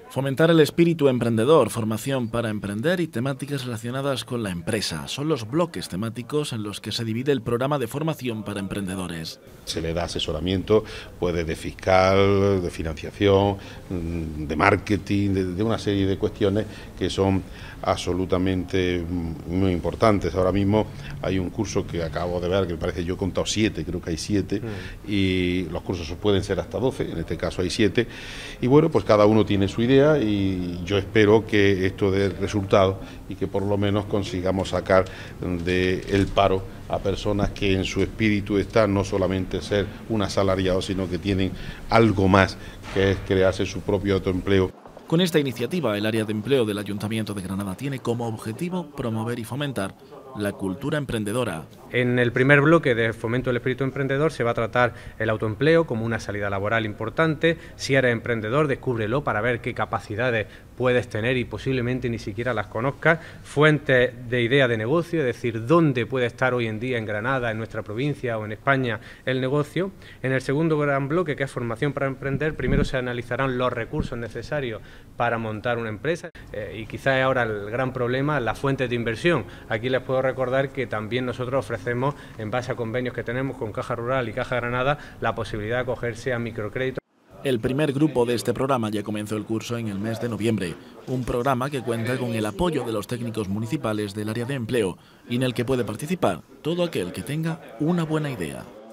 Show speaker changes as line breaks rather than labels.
Fomentar el espíritu emprendedor, formación para emprender y temáticas relacionadas con la empresa. Son los bloques temáticos en los que se divide el programa de formación para emprendedores.
Se le da asesoramiento pues de fiscal, de financiación, de marketing, de una serie de cuestiones que son absolutamente muy importantes. Ahora mismo hay un curso que acabo de ver, que me parece, yo he contado 7, creo que hay 7, y los cursos pueden ser hasta 12, en este caso hay 7, y bueno, pues cada uno tiene su idea y yo espero que esto dé resultado y que por lo menos consigamos sacar del paro a personas que en su espíritu está no solamente ser un asalariado, sino que tienen algo más, que es crearse su propio autoempleo.
Con esta iniciativa, el área de empleo del Ayuntamiento de Granada tiene como objetivo promover y fomentar la cultura emprendedora.
En el primer bloque de fomento del espíritu emprendedor se va a tratar el autoempleo como una salida laboral importante. Si eres emprendedor, descúbrelo para ver qué capacidades puedes tener y posiblemente ni siquiera las conozcas. Fuentes de idea de negocio, es decir, dónde puede estar hoy en día en Granada, en nuestra provincia o en España el negocio. En el segundo gran bloque, que es formación para emprender, primero se analizarán los recursos necesarios para montar una empresa y quizás ahora el gran problema, las fuentes de inversión. Aquí les puedo recordar que también nosotros ofrecemos, en base a convenios que tenemos con Caja Rural y Caja Granada, la posibilidad de acogerse a microcréditos.
El primer grupo de este programa ya comenzó el curso en el mes de noviembre, un programa que cuenta con el apoyo de los técnicos municipales del área de empleo y en el que puede participar todo aquel que tenga una buena idea.